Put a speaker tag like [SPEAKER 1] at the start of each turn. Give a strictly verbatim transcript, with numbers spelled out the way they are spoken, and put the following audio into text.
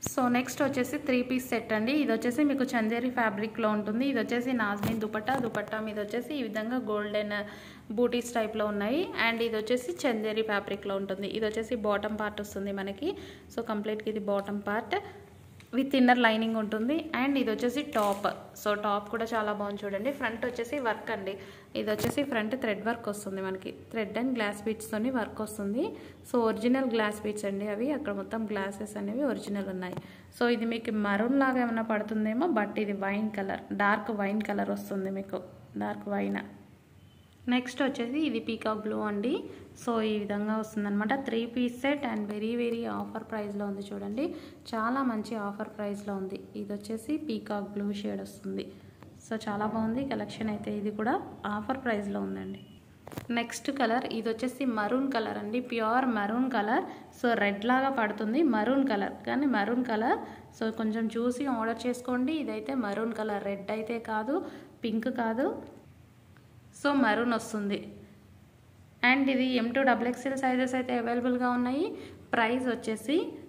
[SPEAKER 1] So next వచ్చేసి three piece set అండి. ఇది వచ్చేసి మీకు చందేరి ఫ్యాబ్రిక్లో ఉంటుంది. ఇది వచ్చేసి నాజ్మీన్ దుపట్టా, దుపట్టా మీద వచ్చేసి ఈ విధంగా గోల్డెన్ బూటీస్ టైప్లో ఉన్నాయి. అండ్ ఇది వచ్చేసి చందేరి ఫ్యాబ్రిక్లో ఉంటుంది. ఇది వచ్చేసి బాటమ్ పార్ట్ వస్తుంది మనకి. సో కంప్లీట్గా ఇది bottom part with inner lining ఉంటుంది. అండ్ ఇది వచ్చేసి టాప్. సో టాప్ కూడా చాలా బాగుంది చూడండి. ఫ్రంట్ వచ్చేసి వర్క్ అండి. ఇది వచ్చేసి ఫ్రంట్ థ్రెడ్ వర్క్ వస్తుంది మనకి. థ్రెడ్ అండ్ గ్లాస్ బీడ్స్తోని వర్క్ వస్తుంది. సో ఒరిజినల్ గ్లాస్ బీడ్స్ అండి అవి. అక్కడ మొత్తం గ్లాసెస్ అనేవి ఒరిజినల్ ఉన్నాయి. సో ఇది మీకు మరూన్ లాగా ఏమైనా పడుతుందేమో, బట్ ఇది wine colour, dark wine colour వస్తుంది మీకు, డార్క్ వైన్. నెక్స్ట్ వచ్చేసి ఇది పీకాక్ బ్లూ అండి. సో ఈ విధంగా వస్తుందన్నమాట. Three piece set and very very offer ప్రైస్లో ఉంది చూడండి. చాలా మంచి ఆఫర్ ప్రైస్లో ఉంది. ఇది వచ్చేసి పీకాక్ బ్లూ షేడ్ వస్తుంది. సో చాలా బాగుంది కలెక్షన్ అయితే. ఇది కూడా ఆఫర్ ప్రైస్లో ఉందండి. నెక్స్ట్ కలర్ ఇది వచ్చేసి మరూన్ కలర్ అండి. Pure maroon colour. So red లాగా పడుతుంది, మరూన్ కలర్ కానీ మరూన్ కలర్. సో కొంచెం చూసి ఆర్డర్ చేసుకోండి. ఇదైతే మరూన్ కలర్, రెడ్ అయితే కాదు, పింక్ కాదు. సో మరూన్ వస్తుంది. అండ్ ఇది M to double XL sizes అయితే అవైలబుల్గా ఉన్నాయి. ప్రైస్ వచ్చేసి